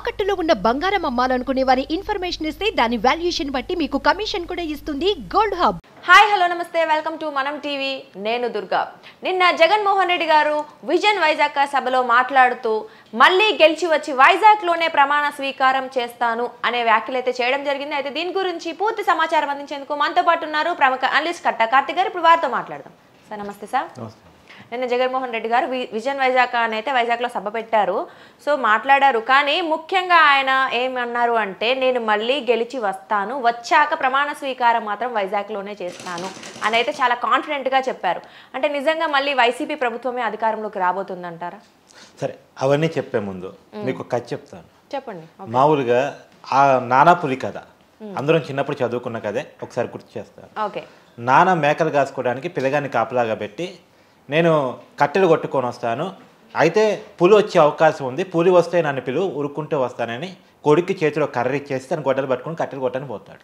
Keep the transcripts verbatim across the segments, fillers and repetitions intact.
తాకట్టులో ఉన్న బంగారం అమ్మాలనుకునే వారి ఇన్ఫర్మేషన్ ఇస్తే దాని వాల్యుయేషన్ బట్టి మీకు కమిషన్ కూడా ఇస్తుంది గోల్డ్ హబ్. హాయ్ హలో నమస్తే వెల్కమ్ టు మనం టీవీ. నేను దుర్గా. నిన్న జగన్మోహన్ రెడ్డి గారు విజన్ వైజాగ్ సభలో మాట్లాడుతూ మళ్ళీ గెలిచి వచ్చి వైజాగ్లోనే ప్రమాణ స్వీకారం చేస్తాను అనే వ్యాఖ్యలు అయితే చేయడం జరిగింది. అయితే దీని గురించి పూర్తి సమాచారం అందించేందుకు మనతో పాటు ఉన్నారు ప్రముఖ అనలిస్ట్ కట్టా కార్తిక్ గారు. ఇప్పుడు వారితో మాట్లాడదాం. సార్ నమస్తే సార్. నిన్న జగన్మోహన్ రెడ్డి గారు విజన్ వైజాగ్ అని అయితే వైజాగ్లో సభ పెట్టారు. సో మాట్లాడారు, కానీ ముఖ్యంగా ఆయన ఏమన్నారు అంటే నేను మళ్ళీ గెలిచి వస్తాను, వచ్చాక ప్రమాణ స్వీకారం మాత్రం వైజాగ్లోనే చేస్తాను అని అయితే చాలా కాన్ఫిడెంట్గా చెప్పారు. అంటే నిజంగా మళ్ళీ వైసీపీ ప్రభుత్వమే అధికారంలోకి రాబోతుందంటారా? సరే, అవన్నీ చెప్పే ముందు మీకు కథ చెప్తాను. చెప్పండి. మామూలుగా ఆ నానాపులి కథ అందరం చిన్నప్పుడు చదువుకున్న కథే ఒకసారి గుర్తు చేస్తాను. ఓకే. నానా మేకలు కాసుకోవడానికి పిల్లగాన్ని కాపలాగా పెట్టి నేను కట్టెలు కొట్టుకొని వస్తాను, అయితే పులి వచ్చే అవకాశం ఉంది, పులి వస్తే నన్ను పిలువు ఉరుక్కుంటూ వస్తానని కొడుక్కి చేతిలో కర్ర ఇచ్చేసి తను గొడ్డలు పట్టుకుని కట్టెలు కొట్టని పోతాడు.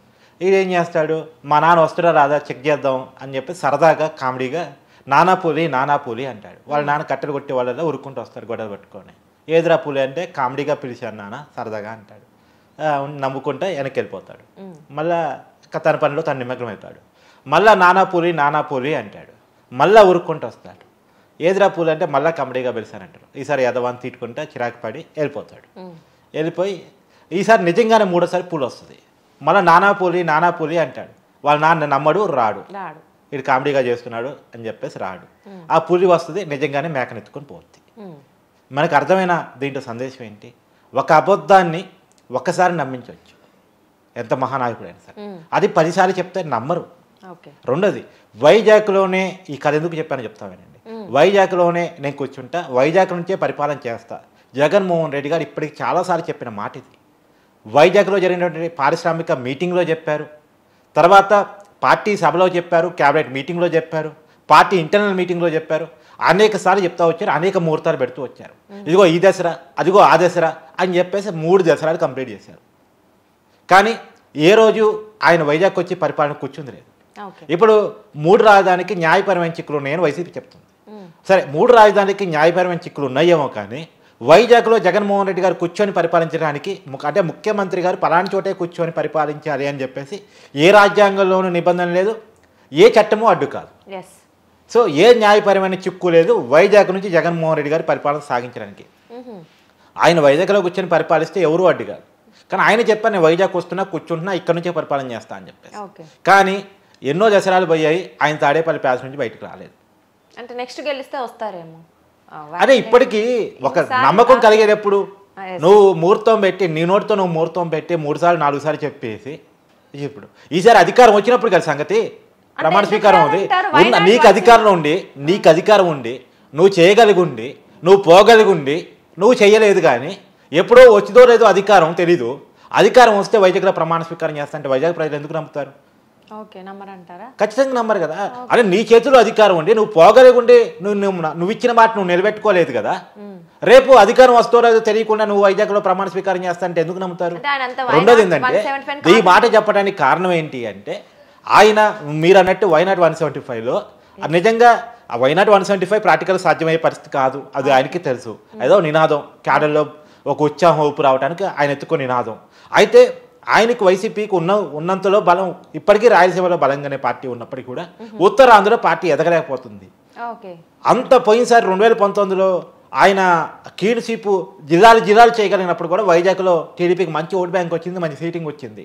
ఇదేం చేస్తాడు, మా నాన్న వస్తాడా రాదా చెక్ చేద్దాం అని చెప్పి సరదాగా కామెడీగా నానా పులి నానా పులి అంటాడు. వాళ్ళ నాన్న కట్టెలు కొట్టే వాళ్ళలో ఉరుక్కుంటూ వస్తాడు గొడ్డలు పట్టుకొని. ఏదిరా పులి అంటే కామెడీగా పిలిచాను నాన్న సరదాగా అంటాడు. నమ్ముకుంటే వెనక్కి వెళ్ళిపోతాడు. మళ్ళా తన పనిలో తను నిమగ్నం అవుతాడు. మళ్ళా నానా పులి నానా పులి అంటాడు. మళ్ళా ఉరుక్కుంటూ వస్తాడు. ఏదిరా పూలు అంటే మళ్ళీ కామెడీగా పిలిచానంటాడు. ఈసారి యదవాన్ని తీట్టుకుంటే చిరాకు పడి వెళ్ళిపోతాడు. వెళ్ళిపోయి ఈసారి నిజంగానే మూడోసారి పూలు వస్తుంది. మళ్ళీ నానా పూలి నానా పూలి అంటాడు. వాళ్ళ నాన్న నమ్మడు, రాడు, ఇది కామెడీగా చేస్తున్నాడు అని చెప్పేసి రాడు. ఆ పులి వస్తుంది, నిజంగానే మేకనెత్తుకొని పోతుంది. మనకు అర్థమైన దీంట్లో సందేశం ఏంటి, ఒక అబద్ధాన్ని ఒక్కసారి నమ్మించవచ్చు ఎంత మహానాయకుడైనా సరే, అది పదిసార్లు చెప్తే నమ్మరు. రెండోది, వైజాగ్లోనే ఈ కథ ఎందుకు చెప్పానో చెప్తామేనండి. వైజాగ్లోనే నేను కూర్చుంటా, వైజాగ్ నుంచే పరిపాలన చేస్తా. జగన్మోహన్ రెడ్డి గారు ఇప్పటికి చాలాసార్లు చెప్పిన మాట ఇది. వైజాగ్లో జరిగినటువంటి పారిశ్రామిక మీటింగ్లో చెప్పారు, తర్వాత పార్టీ సభలో చెప్పారు, క్యాబినెట్ మీటింగ్లో చెప్పారు, పార్టీ ఇంటర్నల్ మీటింగ్లో చెప్పారు. అనేక సార్లు చెప్తా వచ్చారు, అనేక ముహూర్తాలు పెడుతూ వచ్చారు. ఇదిగో ఈ దసరా, అదిగో ఆ దసరా అని చెప్పేసి మూడు దసరాలు కంప్లీట్ చేశారు. కానీ ఏ రోజు ఆయన వైజాగ్ వచ్చి పరిపాలన కూర్చుంది లేదు. ఇప్పుడు మూడు రాజధానికి న్యాయపరమైన చిక్కులు ఉన్నాయని వైసీపీ చెప్తుంది. సరే, మూడు రాజధానికి న్యాయపరమైన చిక్కులు ఉన్నాయేమో, కానీ వైజాగ్లో జగన్మోహన్ రెడ్డి గారు కూర్చొని పరిపాలించడానికి, అంటే ముఖ్యమంత్రి గారు పలానా చోటే కూర్చొని పరిపాలించాలి అని చెప్పేసి ఏ రాజ్యాంగంలోనూ నిబంధన లేదు, ఏ చట్టమూ అడ్డు కాదు. సో ఏ న్యాయపరమైన చిక్కు లేదు వైజాగ్ నుంచి జగన్మోహన్ రెడ్డి గారు పరిపాలన సాగించడానికి. ఆయన వైజాగ్లో కూర్చొని పరిపాలిస్తే ఎవరూ అడ్డు కాదు. కానీ ఆయన చెప్పాను, నేను వైజాగ్ వస్తున్నా కూర్చుంటున్నా ఇక్కడ నుంచే పరిపాలన చేస్తా అని చెప్పేసి. కానీ ఎన్నో దసరాలు పోయాయి, ఆయన తాడేపల్లి ప్యాలెస్ నుంచి బయటకు రాలేదు. అంటే నెక్స్ట్ గెలిస్తే వస్తారేమో. అదే ఇప్పటికీ ఒక నమ్మకం కలిగేది ఎప్పుడు, నువ్వు ముహూర్తం పెట్టి నీ నోటితో నువ్వు ముహూర్తం పెట్టి మూడు సార్లు నాలుగు సార్లు చెప్పేసి ఇప్పుడు ఈసారి అధికారం వచ్చినప్పుడు కదా సంగతి. ప్రమాణ స్వీకారం ఉంది, నీకు అధికారంలో ఉండి నీకు అధికారం ఉండి నువ్వు చేయగలిగి ఉండి నువ్వు పోగలిగి ఉండి నువ్వు చేయలేదు. కానీ ఎప్పుడో వచ్చిదో లేదో అధికారం తెలీదు. అధికారం వస్తే వైజాగ్లో ప్రమాణ స్వీకారం చేస్తా అంటే వైజాగ్ ప్రజలు ఎందుకు నమ్ముతారు? ఖచ్చితంగా నమ్మరు కదా. అంటే నీ చేతిలో అధికారం ఉండి నువ్వు పోగలిగుండి నువ్వు నువ్వు ఇచ్చిన మాట నువ్వు నిలబెట్టుకోలేదు కదా. రేపు అధికారం వస్తో లేదో తెలియకుండా నువ్వు వైజాగ్లో ప్రమాణ స్వీకారం చేస్తా అంటే ఎందుకు నమ్ముతారు? రెండోది ఏంటంటే, ఈ మాట చెప్పడానికి కారణం ఏంటి అంటే, ఆయన మీరు అన్నట్టు వైనాట్ వన్ సెవెంటీ ఫైవ్లో నిజంగా ఆ వైనాట్ వన్ సెవెంటీ ఫైవ్ ప్రాక్టికల్ సాధ్యమయ్యే పరిస్థితి కాదు, అది ఆయనకి తెలుసు. ఏదో నినాదం క్యాడర్లో ఒక ఉత్సాహం ఊపు రావడానికి ఆయన ఎత్తుకున్న నినాదం. అయితే ఆయనకు వైసీపీకి ఉన్న ఉన్నంతలో బలం ఇప్పటికీ రాయలసీమలో బలంగానే పార్టీ ఉన్నప్పటికీ కూడా ఉత్తరాంధ్రలో పార్టీ ఎదగలేకపోతుంది. అంత పోయినసారి రెండు వేల పంతొమ్మిదిలో ఆయన కీడు సీపు జిల్లాలు జిల్లాలు చేయగలిగినప్పుడు కూడా వైజాగ్లో టీడీపీకి మంచి ఓట్ బ్యాంక్ వచ్చింది, మంచి సీటింగ్ వచ్చింది.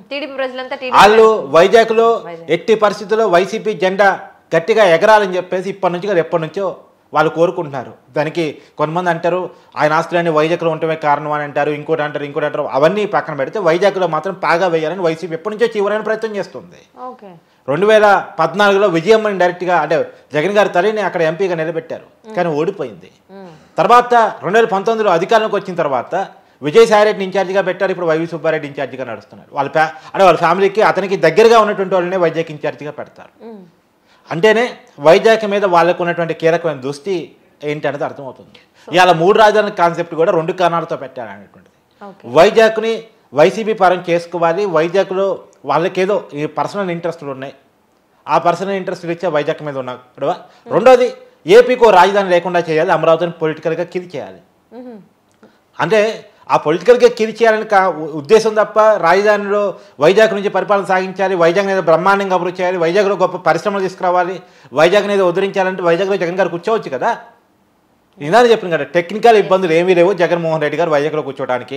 వాళ్ళు వైజాగ్లో ఎట్టి పరిస్థితుల్లో వైసీపీ జెండా గట్టిగా ఎగరాలని చెప్పేసి ఇప్పటి నుంచి కదా ఎప్పటి నుంచో వాళ్ళు కోరుకుంటున్నారు. దానికి కొంతమంది అంటారు ఆయన ఆస్తులన్నీ వైజాగ్లో ఉండటమే కారణం అని అంటారు, ఇంకోటి అంటారు ఇంకోటి అంటారు. అవన్నీ పక్కన పెడితే వైజాగ్లో మాత్రం పాగా వేయాలని వైసీపీ ఎప్పటి నుంచో తీవ్రమైన ప్రయత్నం చేస్తుంది. రెండు వేల పద్నాలుగులో విజయమ్మని డైరెక్ట్గా అంటే జగన్ గారి తల్లిని అక్కడ ఎంపీగా నిలబెట్టారు, కానీ ఓడిపోయింది. తర్వాత రెండు వేల పంతొమ్మిదిలో అధికారంలోకి వచ్చిన తర్వాత విజయసాయిరెడ్డిని ఇన్ఛార్జిగా పెట్టారు. ఇప్పుడు వైవి సుబ్బారెడ్డి ఇన్ఛార్జిగా నడుస్తున్నారు. వాళ్ళ ఫ్యా అంటే వాళ్ళ ఫ్యామిలీకి అతనికి దగ్గరగా ఉన్నటువంటి వాళ్ళనే వైజాగ్ ఇన్ఛార్జిగా పెడతారు. అంటేనే వైజాగ్ మీద వాళ్ళకు ఉన్నటువంటి కీలకమైన దృష్టి ఏంటి అనేది అర్థమవుతుంది. ఇవాళ మూడు రాజధాని కాన్సెప్ట్ కూడా రెండు కారణాలతో పెట్టారు అనేటువంటిది. వైజాగ్ని వైసీపీ పరం చేసుకోవాలి, వైజాగ్లో వాళ్ళకేదో ఈ పర్సనల్ ఇంట్రెస్టులు ఉన్నాయి, ఆ పర్సనల్ ఇంట్రెస్టులు ఇచ్చే వైజాగ్ మీద ఉన్న. రెండోది, ఏపీకో రాజధాని లేకుండా చేయాలి, అమరావతిని పొలిటికల్గా కిల్ చేయాలి. అంటే ఆ పొలిటికల్గా కిల్ చేయాలని కా ఉద్దేశం తప్ప రాజధానిలో వైజాగ్ నుంచి పరిపాలన సాగించాలి, వైజాగ్ మీద బ్రహ్మాండంగా అభివృద్ధి చేయాలి, వైజాగ్లో గొప్ప పరిశ్రమలు తీసుకురావాలి, వైజాగ్ మీద ఉద్ధరించాలంటే వైజాగ్లో జగన్ గారు కూర్చోవచ్చు కదా. ఇందాక చెప్పిన కదా టెక్నికల్ ఇబ్బందులు ఏమీ లేవు జగన్మోహన్ రెడ్డి గారు వైజాగ్లో కూర్చోవడానికి.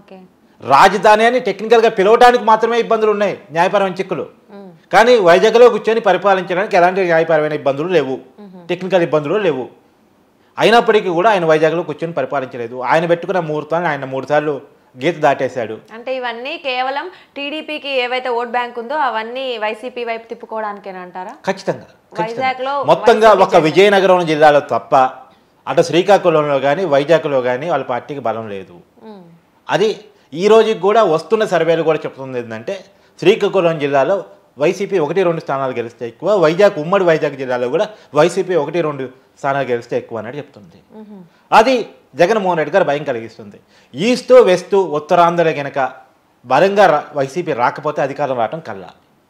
రాజధాని అని టెక్నికల్గా పిలవడానికి మాత్రమే ఇబ్బందులు ఉన్నాయి, న్యాయపరమైన చిక్కులు. కానీ వైజాగ్లో కూర్చొని పరిపాలించడానికి ఎలాంటి న్యాయపరమైన ఇబ్బందులు లేవు, టెక్నికల్ ఇబ్బందులు లేవు. అయినప్పటికీ కూడా ఆయన వైజాగ్లో కూర్చొని పరిపాలించలేదు. ఆయన పెట్టుకున్న ముహూర్తాన్ని ఆయన మూడు సార్లు గీత దాటేశాడు. అంటే ఇవన్నీ కేవలం టీడీపీకి ఏవైతే ఓట్ బ్యాంక్ ఉందో అవన్నీ వైసీపీ వైపు తిప్పుకోవడానికేనా అంటారా? ఖచ్చితంగా. వైజాగ్లో మొత్తంగా ఒక విజయనగరం జిల్లాలో తప్ప అటు శ్రీకాకుళంలో కానీ వైజాగ్లో కానీ వాళ్ళ పార్టీకి బలం లేదు. అది ఈ రోజుకి కూడా వస్తున్న సర్వేలు కూడా చెప్తుంది ఏంటంటే శ్రీకాకుళం జిల్లాలో వైసీపీ ఒకటి రెండు స్థానాలు గెలిస్తే ఎక్కువ, వైజాగ్ ఉమ్మడి వైజాగ్ జిల్లాలో కూడా వైసీపీ ఒకటి రెండు స్థానాలు గెలిస్తే ఎక్కువ అన్నట్టు చెప్తుంది. అది జగన్మోహన్ రెడ్డి గారు భయం కలిగిస్తుంది. ఈస్ట్ వెస్ట్ ఉత్తరాంధ్ర కనుక బలంగా వైసీపీ రాకపోతే అధికారం రావటం కల్లా.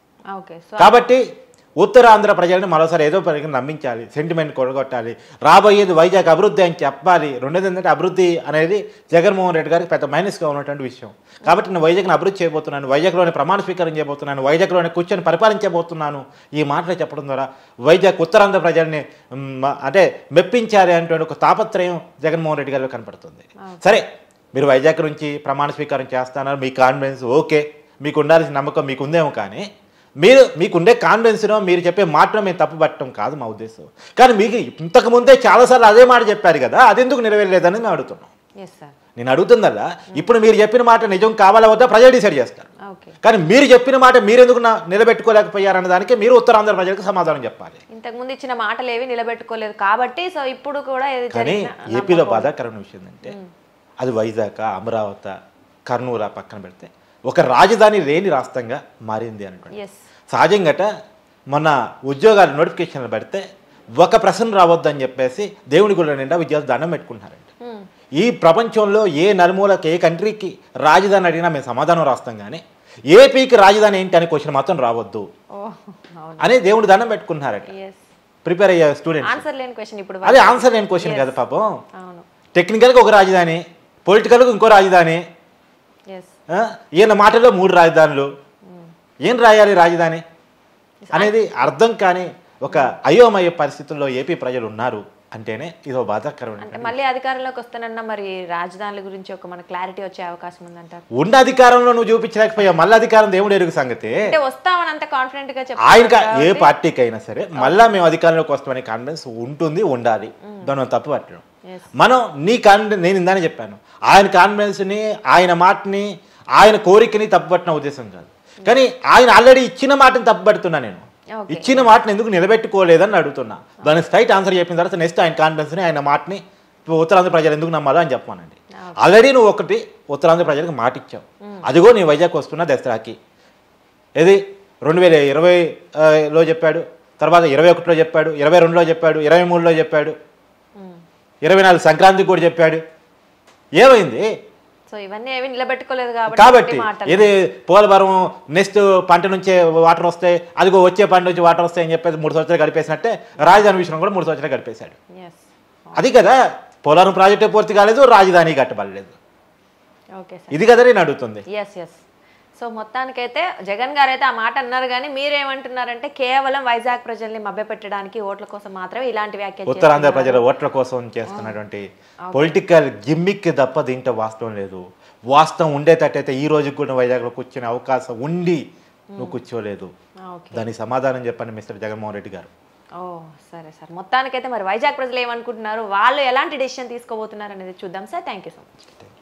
కాబట్టి ఉత్తరాంధ్ర ప్రజలను మరోసారి ఏదో పనికి నమ్మించాలి, సెంటిమెంట్ కొడగొట్టాలి, రాబోయేది వైజాగ్ అభివృద్ధి అని చెప్పాలి. రెండోది ఏంటంటే అభివృద్ధి అనేది జగన్మోహన్ రెడ్డి గారికి పెద్ద మైనస్గా ఉన్నటువంటి విషయం. కాబట్టి నేను వైజాగ్ని అభివృద్ధి చేయబోతున్నాను, వైజాగ్లోని ప్రమాణ స్వీకారం చేయబోతున్నాను, వైజాగ్లోని కూర్చొని పరిపాలించబోతున్నాను, ఈ మాటలు చెప్పడం ద్వారా వైజాగ్ ఉత్తరాంధ్ర ప్రజల్ని అంటే మెప్పించాలి అనేటువంటి ఒక తాపత్రయం జగన్మోహన్ రెడ్డి గారిలో కనపడుతుంది. సరే, మీరు వైజాగ్ నుంచి ప్రమాణ స్వీకారం చేస్తున్నారు, మీ కాన్ఫిడెన్స్ ఓకే, మీకు ఉండాల్సిన నమ్మకం మీకు ఉందేమో, కానీ మీరు మీకుండే కాన్ఫిడెన్స్నో మీరు చెప్పే మాటలో మేము తప్పు పట్టడం కాదు మా ఉద్దేశం. కానీ మీకు ఇంతకుముందే చాలాసార్లు అదే మాట చెప్పారు కదా, అది ఎందుకు నెరవేరలేదని మేము అడుగుతున్నాం. నేను అడుగుతుందల్లా ఇప్పుడు మీరు చెప్పిన మాట నిజం కావాలా వద్దా ప్రజలు డిసైడ్ చేస్తారు. కానీ మీరు చెప్పిన మాట మీరెందుకు నిలబెట్టుకోలేకపోయారన్న దానికి మీరు ఉత్తరాంధ్ర ప్రజలకు సమాధానం చెప్పాలి. ఇంతకుముందు ఇచ్చిన మాటలు ఏవి నిలబెట్టుకోలేదు కాబట్టి సో ఇప్పుడు కూడా. కానీ ఏపీలో బాధాకరమైన విషయం ఏంటంటే అది వైజాగ్, అమరావతి, కర్నూలు పక్కన పెడితే ఒక రాజధాని లేని రాష్ట్రంగా మారింది అనుకోండి. సహజంగాట మొన్న ఉద్యోగాలు నోటిఫికేషన్లు పెడితే ఒక ప్రశ్న రావద్దని చెప్పేసి దేవుని గుళ్ళ నిండా విద్యార్థులు దండం పెట్టుకుంటున్నారండి. ఈ ప్రపంచంలో ఏ నలుమూలకి ఏ కంట్రీకి రాజధాని అడిగినా మేము సమాధానం రాస్తాం, కానీ ఏపీకి రాజధాని ఏంటి అనే క్వశ్చన్ మాత్రం రావద్దు అని దేవుని దండం పెట్టుకుంటున్నారట ప్రిపేర్ అయ్యే స్టూడెంట్స్. అదే ఆన్సర్ లేని క్వశ్చన్ కదా పాపం. టెక్నికల్గా ఒక రాజధాని, పొలిటికల్గా ఇంకో రాజధాని, ఈయన మాటల్లో మూడు రాజధానులు, ఏం రాయాలి రాజధాని అనేది అర్థం కాని ఒక అయోమయ పరిస్థితుల్లో ఏపీ ప్రజలు ఉన్నారు అంటేనే ఇదో బాధాకరమైన. మళ్ళీ అధికారంలోకి వస్తానన్నా మరి రాజధానుల గురించి ఒక మన క్లారిటీ వచ్చే అవకాశం ఉందంటారు. ఉన్న అధికారంలో నువ్వు చూపించలేకపోయావు, మళ్ళీ అధికారం దేవుడు ఎరుగు సంగతి. వస్తామని అంత కాన్ఫిడెంట్ గా చెప్పారు. ఆయన ఏ పార్టీకి అయినా సరే మళ్ళా మేము అధికారంలోకి వస్తామనే కాన్ఫిడెన్స్ ఉంటుంది, ఉండాలి. దాని తప్పు పట్టడం మనం నీ కాన్ఫిడెన్స్. నేను ఇందానే చెప్పాను, ఆయన కాన్ఫిడెన్స్ని, ఆయన మాటని, ఆయన కోరికని తప్పుపట్టిన ఉద్దేశం కాదు. కానీ ఆయన ఆల్రెడీ ఇచ్చిన మాటని తప్పుపడుతున్నా. నేను ఇచ్చిన మాటని ఎందుకు నిలబెట్టుకోలేదని అడుగుతున్నా. దానికి స్ట్రైట్ ఆన్సర్ చెప్పిన తర్వాత నెక్స్ట్ ఆయన కాన్ఫిడెన్స్ని, ఆయన మాటని ఉత్తరాంధ్ర ప్రజలు ఎందుకు నమ్మాలో అని చెప్పానండి. ఆల్రెడీ నువ్వు ఒకటి ఉత్తరాంధ్ర ప్రజలకు మాట ఇచ్చావు, అదిగో నీ వైజాగ్ వస్తున్నా దసరాకి. ఇది రెండు వేల ఇరవైలో చెప్పాడు, తర్వాత ఇరవై ఒకటిలో చెప్పాడు, ఇరవై రెండులో చెప్పాడు, ఇరవై మూడులో చెప్పాడు, ఇరవై నాలుగు సంక్రాంతికి కూడా చెప్పాడు. ఏమైంది? సో ఇవన్నీ ఏమి నిలబెట్టుకోలేదు కాబట్టి ఇది పోలవరం నెక్స్ట్ పంట నుంచే వాటర్ వస్తాయి, అదిగో వచ్చే పంట నుంచి వాటర్ వస్తాయి అని చెప్పేసి మూడు సంవత్సరాలు గడిపేసినట్టే రాజధాని విషయం కూడా మూడు సంవత్సరాలు గడిపేశాడు. అది కదా, పోలవరం ప్రాజెక్టు పూర్తి కాలేదు, రాజధాని కట్టబడలేదు. ఇది కదా నేను అడుగుతుంది. సో మొత్తానికైతే జగన్ గారు అయితే ఆ మాట అన్నారు, కానీ మీరేమంటున్నారంటే కేవలం వైజాగ్ ప్రజల్ని మభ్యపెట్టడానికి ఓట్ల కోసం మాత్రమే ఇలాంటి వ్యాఖ్యలు, ఉత్తరాంధ్ర ప్రజల ఓట్ల కోసం చేస్తున్నటువంటి పొలిటికల్ గిమ్మిక్ తప్ప దీంట్లో వాస్తవం లేదు. వాస్తవం ఉండేటట్టయితే ఈ రోజు కూడా వైజాగ్లో కూర్చునే అవకాశం ఉండి నువ్వు కూర్చోలేదు. దానికి సమాధానం చెప్పండి మిస్టర్ జగన్మోహన్ రెడ్డి గారు. ఓ సరే సార్, మొత్తానికైతే మరి వైజాగ్ ప్రజలు ఏమనుకుంటున్నారు, వాళ్ళు ఎలాంటి డెసిషన్ తీసుకోబోతున్నారు అనేది చూద్దాం sir. Thank you so much.